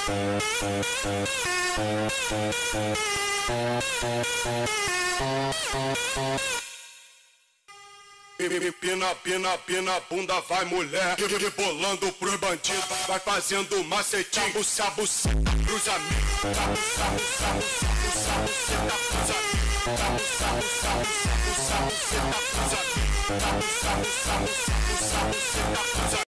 Pina, bunda, vai mulher, rebolando pro bandido, vai fazendo macetinho, buça, pros amigos, buça, pros amigos, buça, pros amigos.